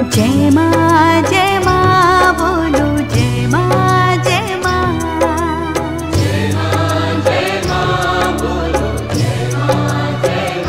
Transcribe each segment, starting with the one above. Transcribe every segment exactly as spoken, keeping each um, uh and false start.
जय माँ जय माँ बोलो जय माँ जय माँ। जय माँ जय माँ बोलो जय माँ जय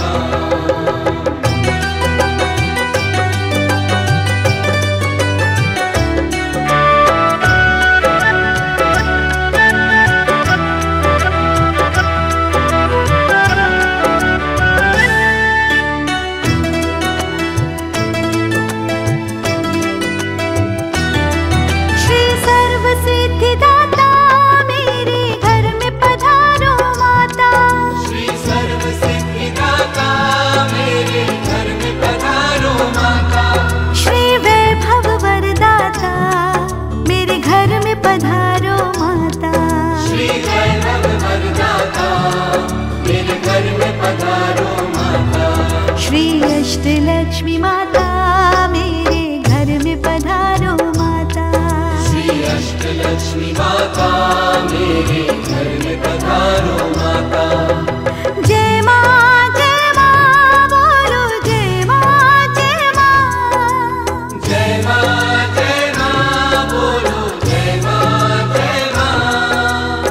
अष्टलक्ष्मी माता मेरे घर में पधारो माता। श्री अष्टलक्ष्मी माता मेरे घर में पधारो माता। जय माँ जय माँ बोलो जय माँ जय माँ। जय माँ जय माँ बोलो जय माँ जय माँ।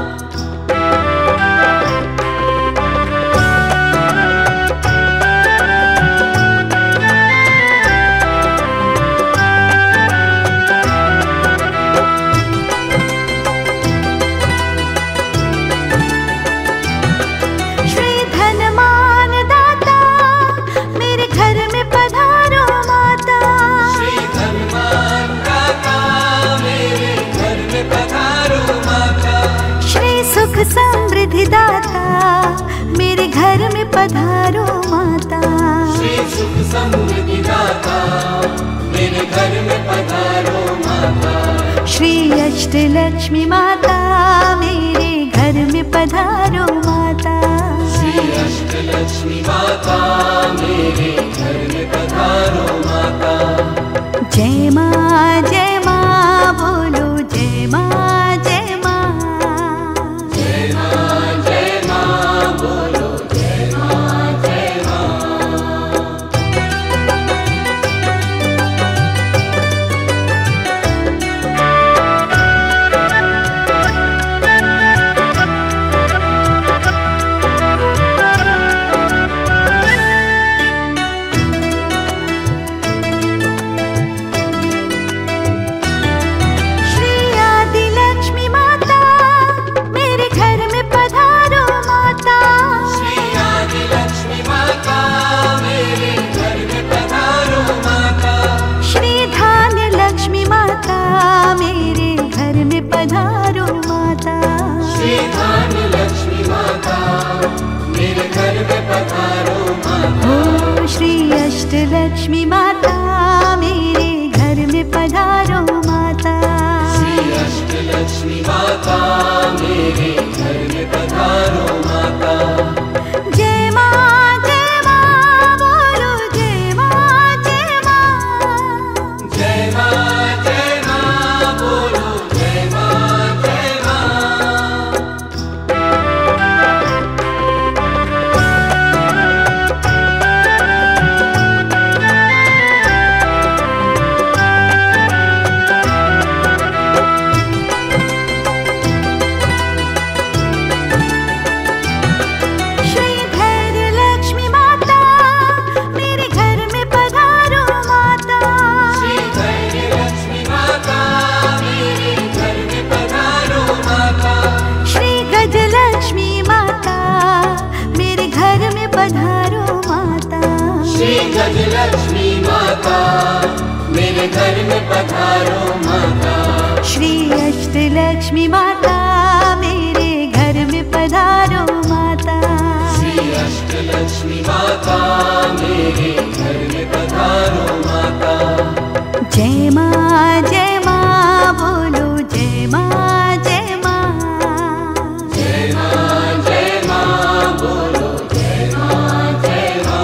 समृद्धि दाता मेरे घर में पधारो माता। श्री सुख समृद्धि दाता मेरे घर में पधारो माता। श्री अष्टलक्ष्मी माता मेरे घर में पधारो माता। श्री अष्टलक्ष्मी माता मेरे घर में पधारो माता। जय माँ जय माँ बोलो जय माँ जय माँ। श्री अष्टलक्ष्मी माता मेरे घर में पधारो माता। श्री अष्टलक्ष्मी माता मेरे घर में पधारो माता। जय माँ जय माँ बोलो जय माँ जय माँ। जय माँ जय माँ बोलो जय माँ जय माँ। श्री गजलक्ष्मी माता मेरे घर में पधारो माता। श्री अष्टलक्ष्मी माता मेरे घर में पधारो माता। श्री अष्टलक्ष्मी माता मेरे घर में पधारो माता। जय माँ जय माँ बोलो जय माँ जय माँ। जय माँ जय माँ बोलो जय माँ जय माँ।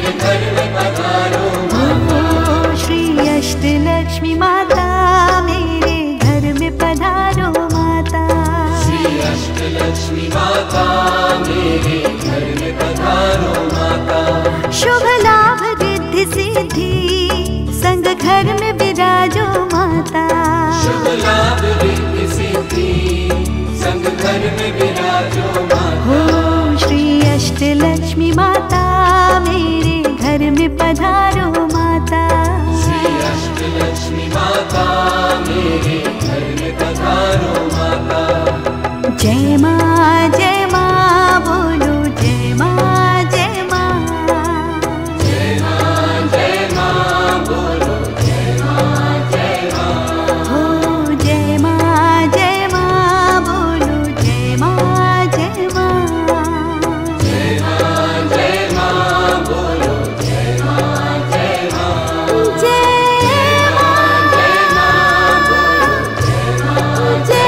मेरे घर में पधारो माता। श्री अष्टलक्ष्मी माता मेरे घर में पधारो माता। श्री अष्टलक्ष्मी माता मेरे घर में पधारो माता। शुभ लाभ रिद्धि सिद्धि संग घर में विराजो माता। शुभ लाभ रिद्धि सिद्धि संग घर में विराजो माता। ओम श्री अष्टलक्ष्मी माता मेरे घर में पधारो माता। श्री अष्टलक्ष्मी माता मेरे घर में पधारो माता। जय माँ जय माँ बोलो जय माँ जय माँ। जय माँ जय माँ बोलो जय माँ जय माँ। हो जय माँ जय माँ बोलो जय माँ जय माँ। जय माँ जय माँ बोलो जय माँ जय माँ। जय माँ जय माँ बोलो जय माँ जय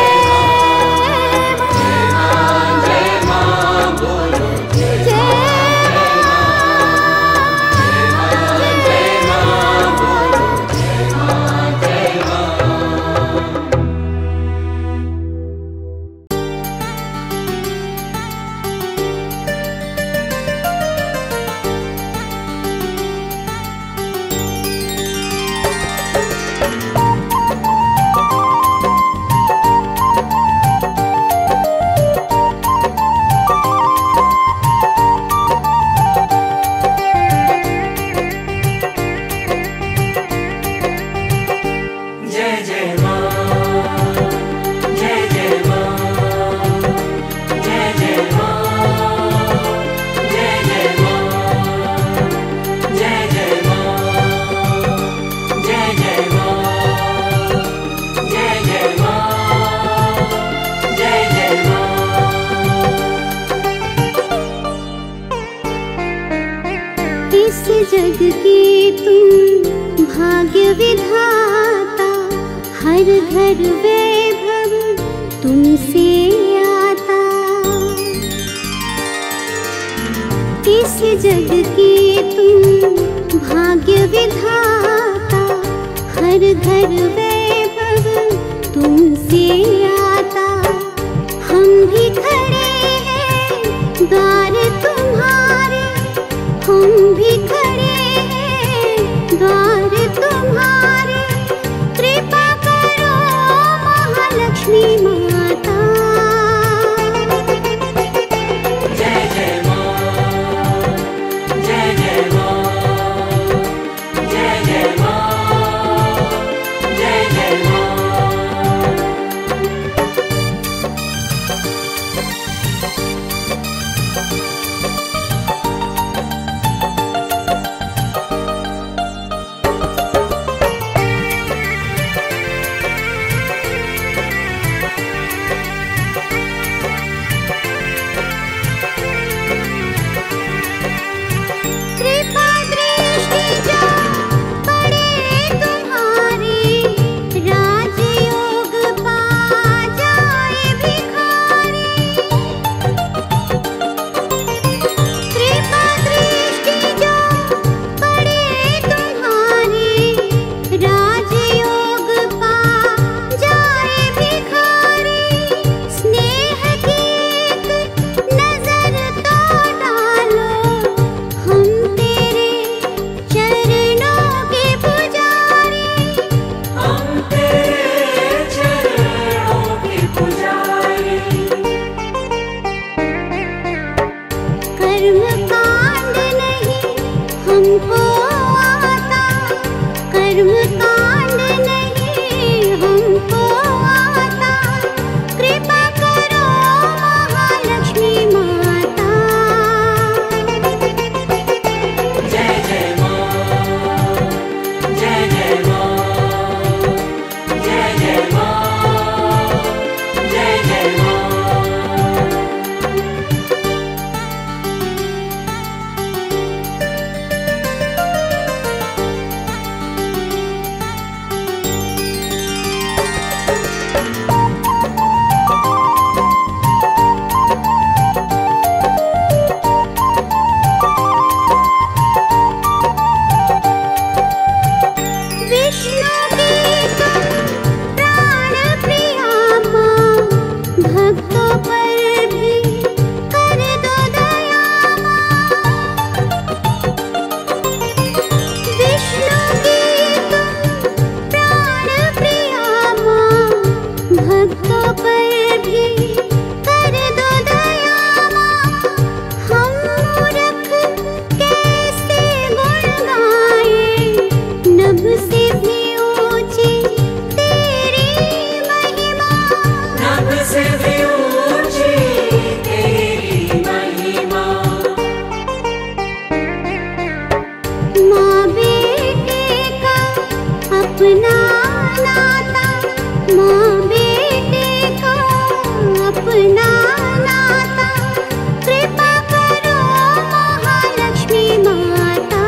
जय माँ बोलो जय जय जय माँ बोलो जय माँ जय माँ। जय जय माँ जय जय माँ जय जय माँ जय जय माँ जय जय माँ जय जय माँ जय जय माँ जय जय माँ। इस जग के तुम भाग्य विधाता, हर घर वैभव तुमसे आता। इस जग के तुम भाग्य विधाता, हर घर वैभव तुमसे आता। हम भी खड़े हैं द्वार तुम्हारे, हम भी खड़े हैं द्वार तुम्हारे। कृपा करो महालक्ष्मी माता। जय जय माँ जय जय माँ जय जय माँ जय जय माँ। कृपा दृष्टि जो पड़े तुम्हारी, राजयोग पा जाए भिखारी। कृपा दृष्टि जो पड़े तुम्हारी, राजयोग पा जाए भिखारी। स्नेह की एक नजर तो डालो, हम तेरे चरणों के पुजारी। हम तेरे चरणों के पुजारी। कर्म कांड नहीं हमको आता, कर्म कांड नहीं हमको आता। कृपा करो महालक्ष्मी माता। जय जय माँ जय जय माँ जय जय माँ जय जय माँ। अपना नाता माँ बेटे का अपना नाता कृपा करो महालक्ष्मी माता।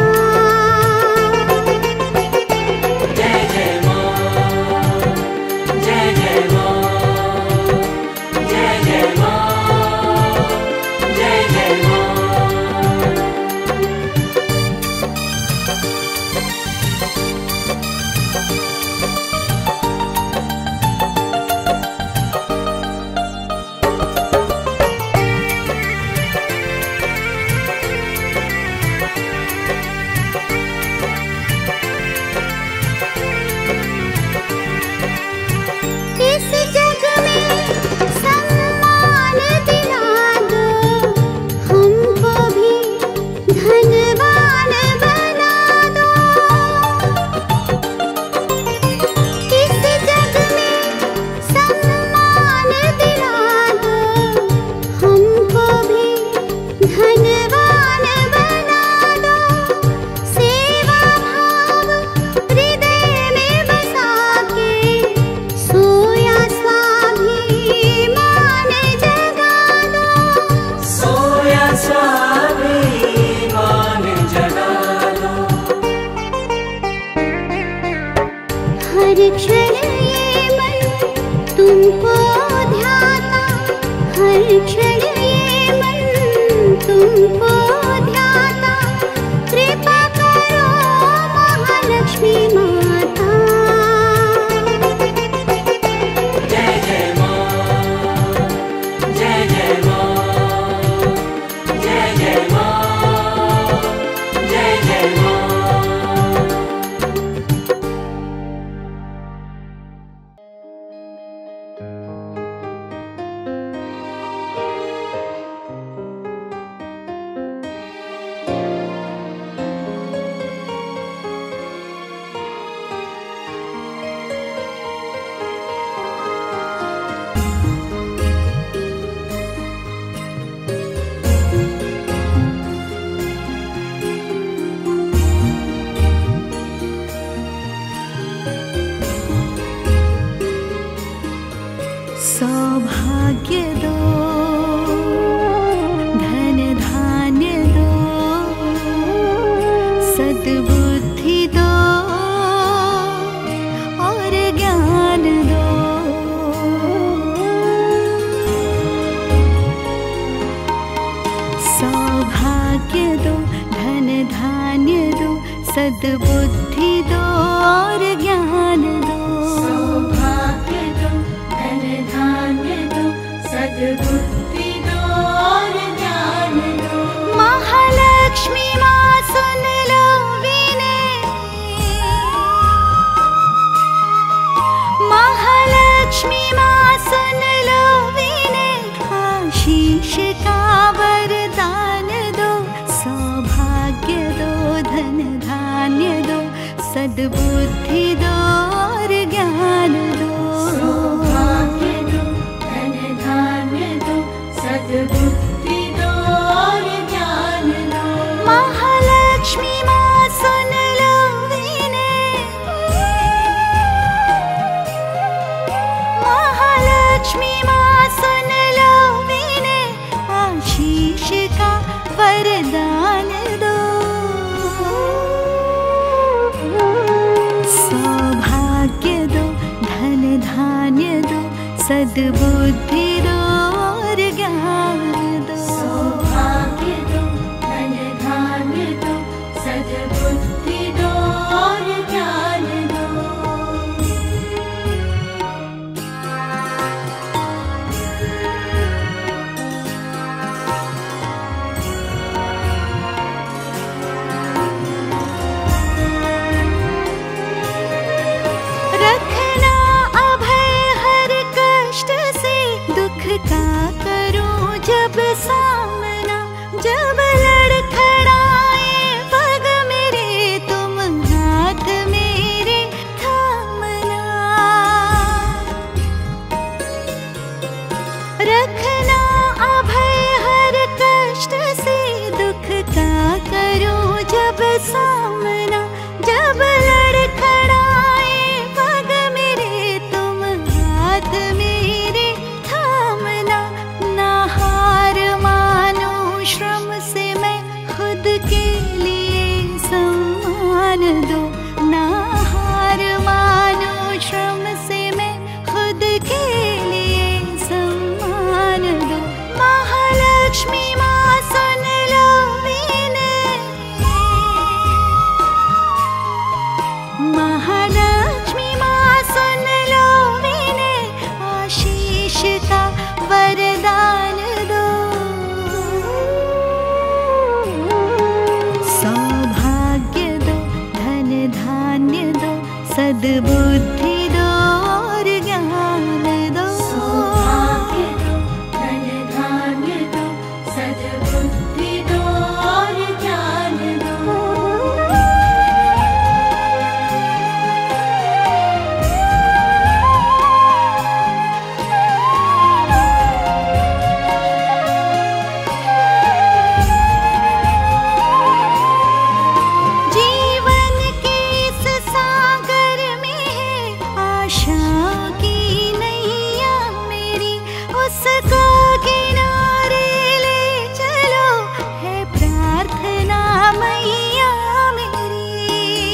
जय जय माँ, जय जय माँ, जय जय माँ, जय जय माँ। इस जग में सम्मान दिला दो हमको भी धनवान बना दो। इस जग में सम्मान दिला दो हमको भी धनवान बना दो। सेवा भाव हृदय में बसा के सोया स्वाभिमान जगा दो। सोया स्वाभिमान जगा दो। हर क्षण ये मन तुमको ध्याता, हर क्षण ये मन तुमको ध्याता कृपा करो महालक्ष्मी माता। जय जय माँ, जय जय माँ, जय जय माँ, जय जय माँ। सौभाग्य दो, धन धान्य दो, सद्बुद्धि दो और ज्ञान दो। सौभाग्य दो, धन धान्य दो, सद्बुद्धि दो और ज्ञान दो। सौभाग्य दो, धन धान्य दो, सद्बुद्धि दो और ज्ञान दो। महालक्ष्मी माँ सुन लो विनय, महालक्ष्मी माँ सुन लो विनय, आशीष का वरदान दो। सौभाग्य दो, धन धान्य दो, सद्बुद्धि दो और ज्ञान दो। सौभाग्य दो, धन धान्य दो, सद्बुद्धि दो और ज्ञान दो। महालक्ष्मी माँ सुन लो विनय, महालक्ष्मी माँ सुन लो विनय, आशीष का वरदान दो। सौभाग्य दो, धन धान्य दो, सद्बुद्धि दो और ज्ञान दो। सौभाग्य दो, धन धान्य दो, सद्बुद्धि दो और ज्ञान दो। रखना अभय हर कष्ट से, दुख का करो जब सामना, जब लड़खड़ाए पग मेरे तुम हाथ मेरे थामना। रखना अभय हर कष्ट से, दुख का करो जब सामना, जब लड़खड़ाए सद्बुद्धि दो और ज्ञान दो। सौभाग्य दो, धन धान्य दो, सद्बुद्धि दो और ज्ञान दो। जीवन के इस सागर में है आशाओं की नैया मेरी, उसको किनारे ले चलो है प्रार्थना मैया मेरी।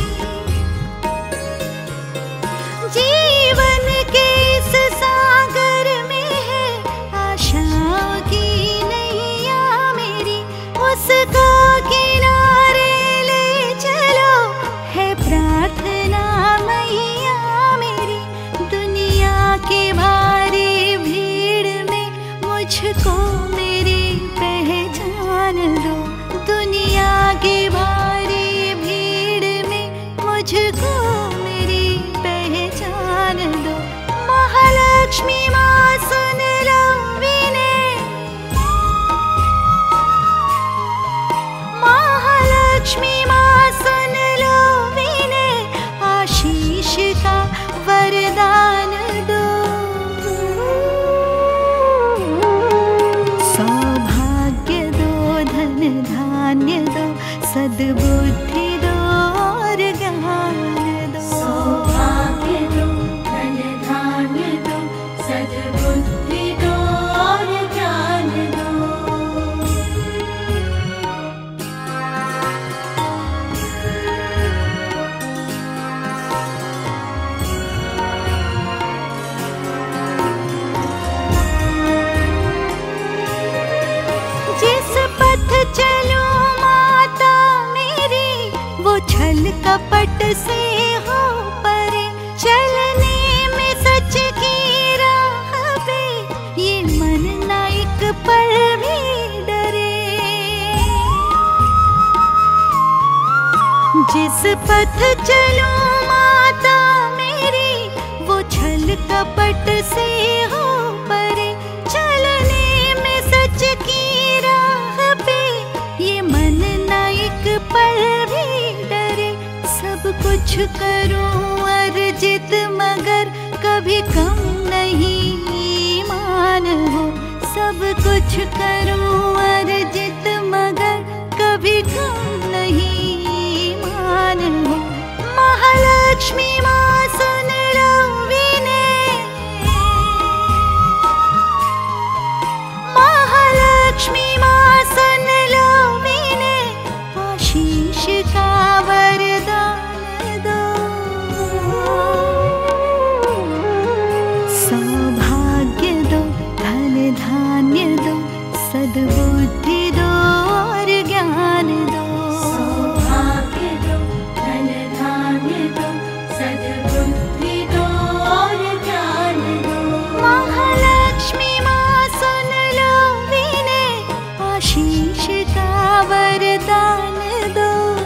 जीवन के इस सागर में है आशाओं की नैया मेरी, उसको किनारे ले चलो है प्रार्थना मैया मेरी। दुनिया के भारी भीड़ में मुझको मेरी पहचान दो। दुनिया के भारी भीड़ में मुझको मेरी पहचान दो। महालक्ष्मी माँ सुन लो विनय, महालक्ष्मी माँ सुन लो विनय, आशीष का वरदान दो। सौभाग्य दो, धन धान्य दो, सद्बुद्धि दो और ज्ञान दो। सौभाग्य दो, धन धान्य दो, सद्बुद्धि दो और ज्ञान दो। जिस पथ चलो माता मेरी, वो छल कपट से हो परे। चलने में सच की राह पे ये मन ना एक पल भी डरे। जिस पथ चलो माता मेरी, वो छल कपट से हो परे। चलने में सच की राह पे ये मन ना एक पल भी डरे। सब कुछ करूं अर्जित मगर कभी कम नहीं ईमान हो। सब कुछ करूं अर्जित मगर कभी कम नहीं ईमान हो। महालक्ष्मी माँ सुन लो विनय, महालक्ष्मी माँ सुन लो विनय, आशीष का वरदान दो। सौभाग्य दो, धन धान्य दो, सद्बुद्धि दो और ज्ञान दो। सौभाग्य दो, धन धान्य दो, सद्बुद्धि दो और ज्ञान दो। महालक्ष्मी माँ सुन लो विनय, आशीष का वरदान दो।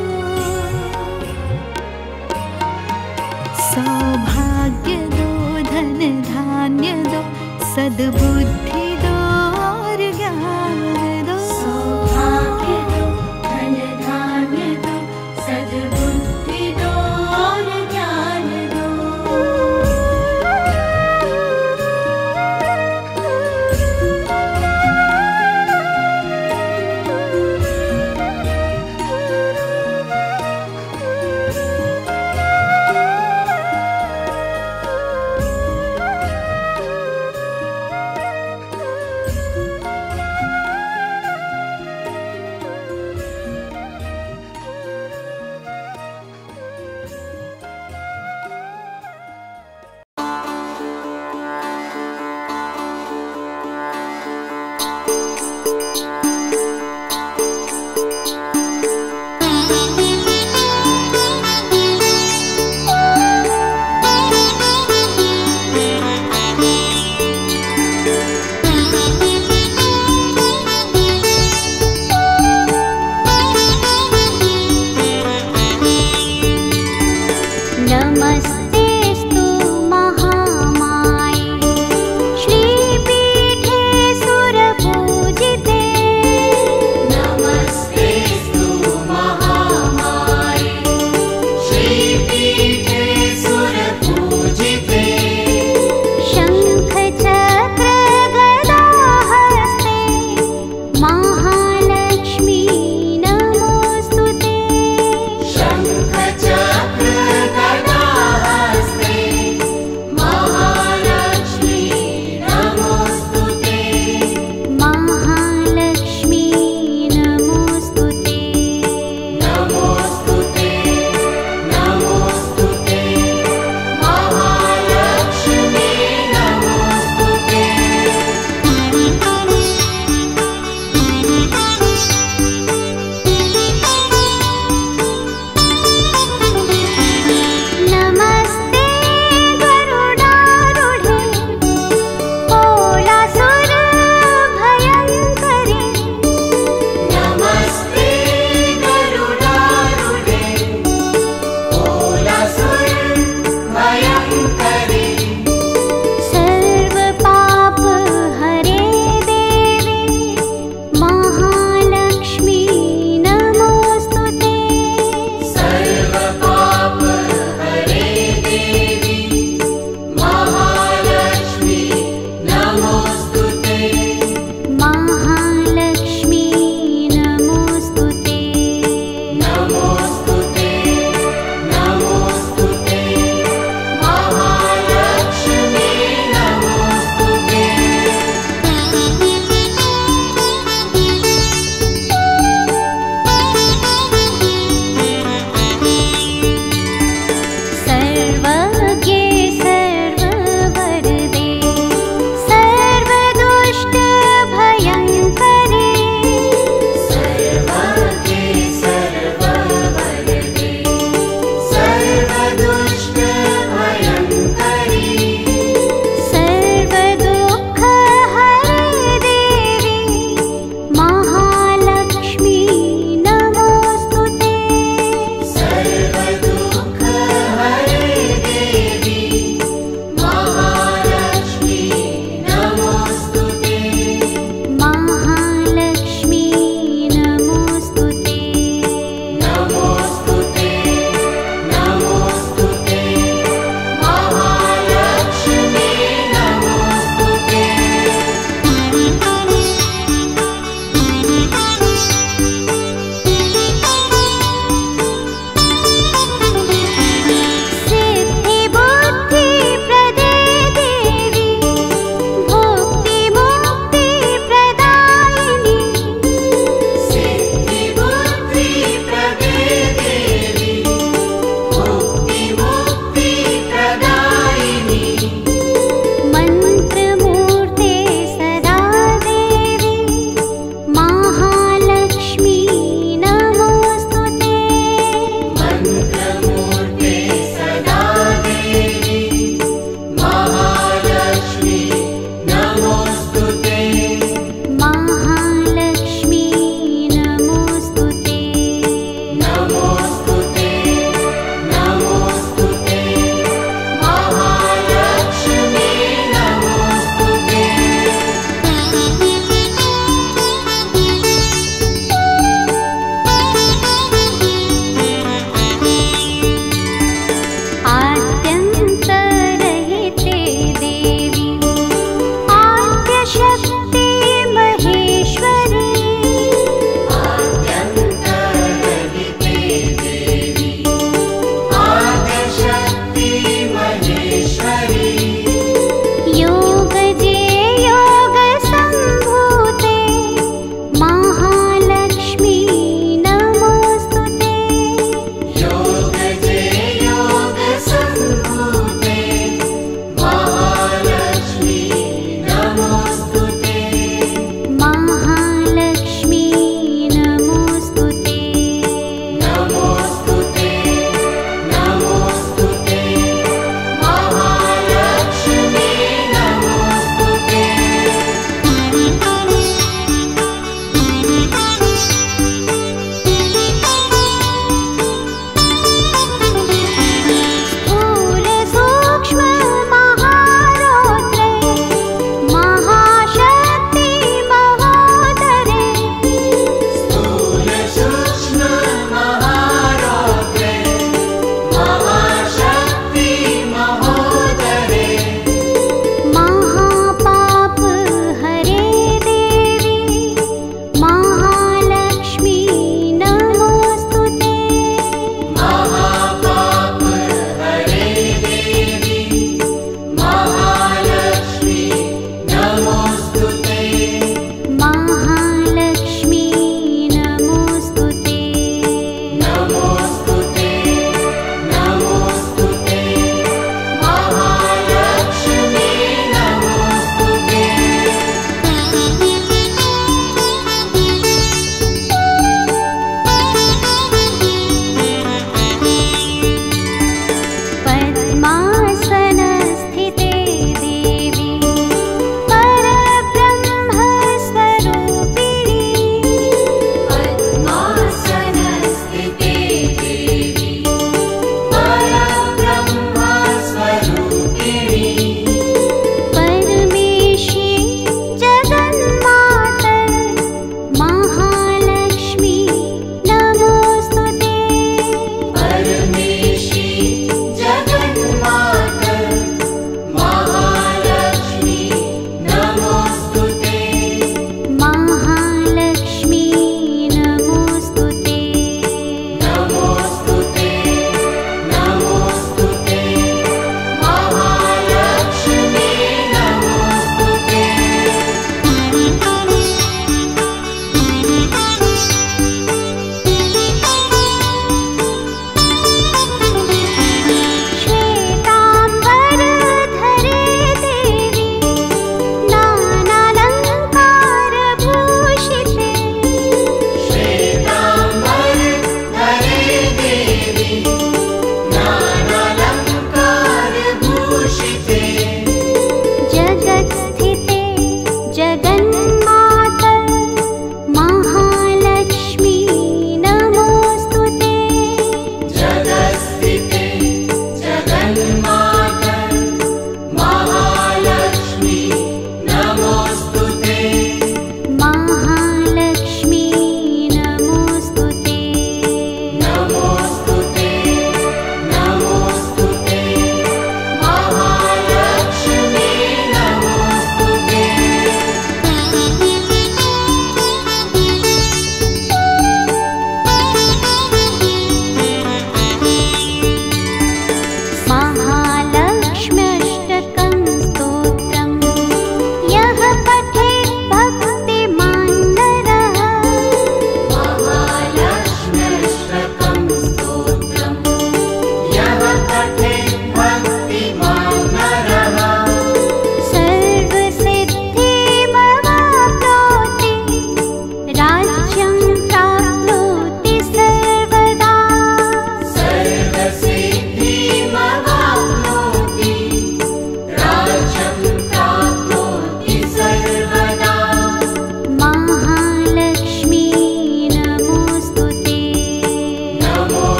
सौभाग्य दो, धन धान्य दो, सद्बुद्धि दो और ज्ञान दो। सौभाग्य दो, धन धान्य दो, सद्बुद्धि दो और ज्ञान दो।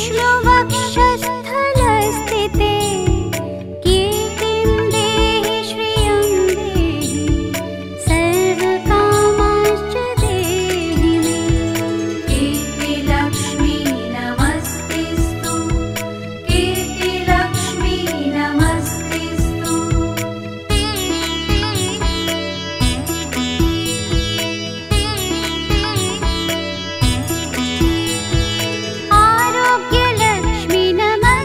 विष्णुवक्षस्थलस्थिते कीर्तिं देहि श्रियं देहि सर्वकामांश्च देहि मे। कीर्तिलक्ष्मी नमस्तेस्तु, कीर्तिलक्ष्मी नमस्तेस्तु। आरोग्यलक्ष्मी नमस्ते।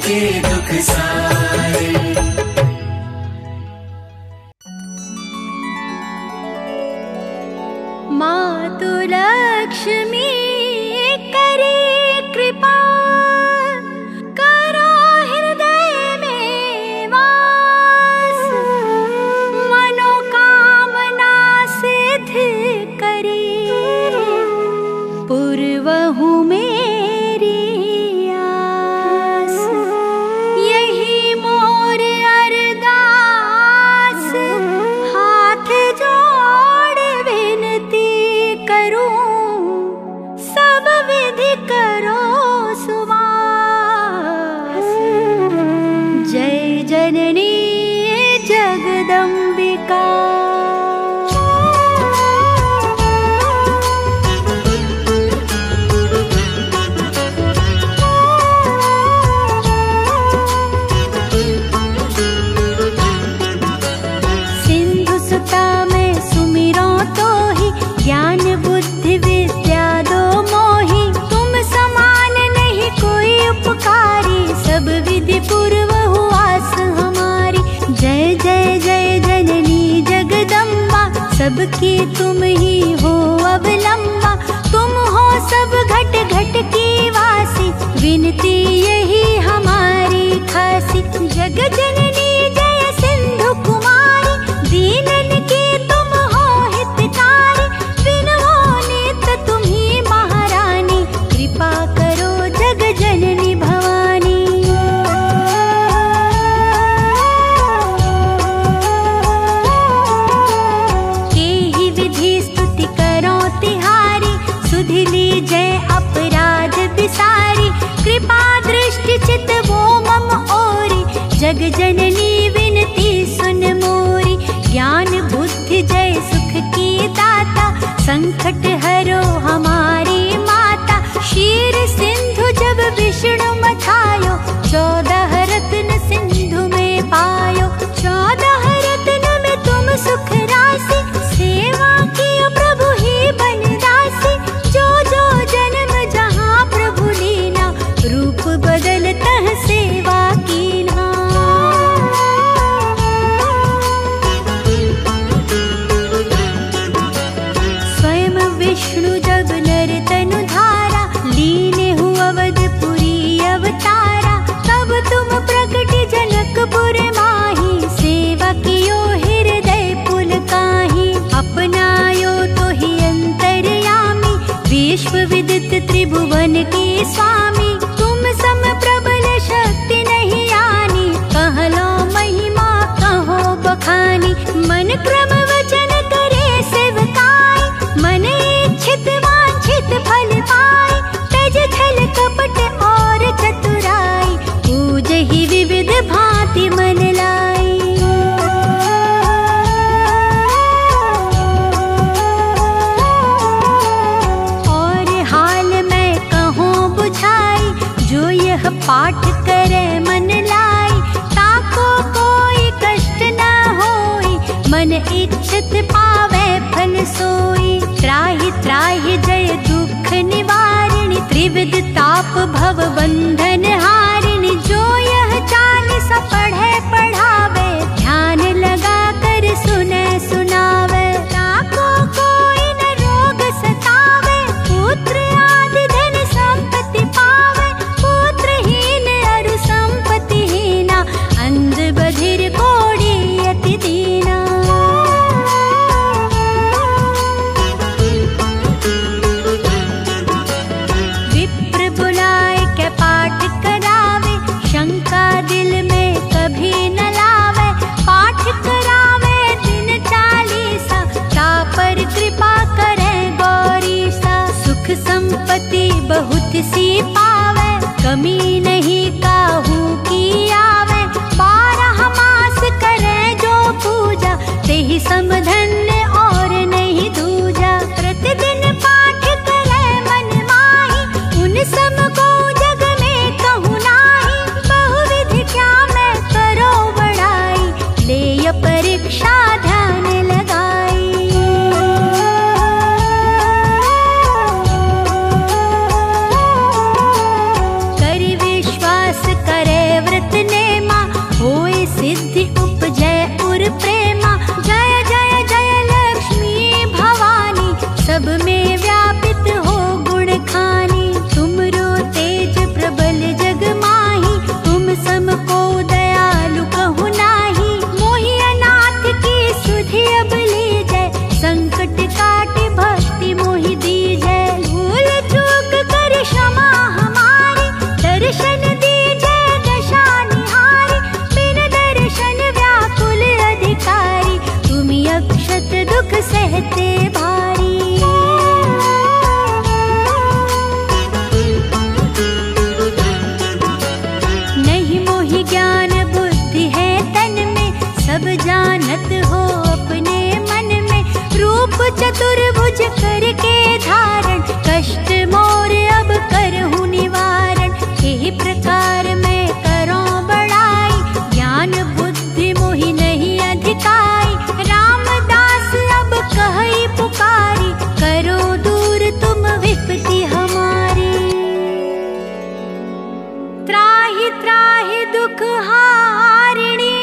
के दुख सारे। मातु लक्ष्मी करे कृपा, करो हृदय में वास, मनोकामना सिद्ध करे, पूर्वहु मेरी आस। यही मोर अरदास, हाथ जोड़ विनती करूं, सब विधि करो सुवास। जय जननी जगदम्बिका। सिंधु सुता में सुमिरो तो ही, ज्ञान बुद्धि विद्या दो मोही। तुम समान नहीं कोई उपकारी, सब विधि पूर्व हुआस हमारी। जय जय जय जननी जगदम्बा, सबकी तुम ही हो अवलंबा। तुम हो सब घट घट की वासी, विनती यही हमारी खासी। जग जननी जय सिंधु कुमारी, दीनन की तुम हो हितकारी। विनवो नित तुम्ही महारानी, कृपा करो जग जननी भवानी। केहि विधि स्तुति करो तिहारी, सुधिली जय अपराध बिसारी। कृपा दृष्टि चित वो मम ओरी, जग जननी विनती सुन मोरी। ज्ञान बुद्धि जय सुख की दाता, संकट हरो हमारी माता। क्षीर सिंधु जब विष्णु मथायो, चौदह रत्न सिंधु में पायो। चौदह रत्न में तुम सुख राशि, सेवा कियो प्रभु ही बनदासी। जो जो जन्म जहाँ प्रभु लीना, रूप बदलतः सेवा कीन्हा। स्वयं विष्णु जब नर तनु धारा, लीने हु अवधपुरी अवतारा। तब तुम प्रकट जनकपुर माही, सेवा कियो हृदय पुलकाही। अपनायो तो ही अंतर्यामी, विश्व विदित त्रिभुवन के स्वामी। तुम सम प्रबल शक्ति नहीं आनी, कहलो महिमा कहो बखानी। मन क्रम वचन करे सेवकाई, मन इच्छित वांछित फल पाए। तज छल कपट और चतुराई, पूजहि विविध भांति मन लाई। और हाल मैं कहूँ बुझाई, जो यह पाठ करे मन लाई। ताको कोई कष्ट न होई, मन इच्छित पावे फल सोई। त्राहि त्राहि जय दुख निवारिणी, त्रिविध ताप भव बंधन हारिणी। जो यह चालीस पढ़े पढ़ावे, ध्यान लगा कर सुने सुनावे। ताको कोई न रोग सतावे, पुत्र आदि धन संपत्ति पावे। पुत्रहीन अरु संपत्तिहीना, अंध बधिर कोढ़ी अति दीना। विप्र बुलाए के पाठ करावे, शंका दिल में कभी न लावे। पाठ करावे दिन चालीसा, तापर कृपा करे गौरीसा। सुख संपत्ति बहुत सी पावे, कमी नहीं काहू की आवे। बारह मास करे जो पूजा, तेहि समधन्य और नहीं दूजा। प्रतिदिन पाठ करे मन माही, उन सम को जग में कहूँ नाही। बहुविधि क्या मैं करो बड़ाई, ले परीक्षा ध्यान लगाई। कर विश्व मोहि ज्ञान बुद्धि है तन में, सब जानत हो अपने मन में। रूप चतुर्भुज करके धारण, कष्ट मोर अब करहूँ निवारण। एहि प्रकार मैं करूँ बड़ाई, ज्ञान बुद्धि मोहि नहीं अधिकाई। रामदास अब कहई पुकारी, करो दूर तुम विपत्ति हमारी। त्राहि त्राहि दुख हारिणी,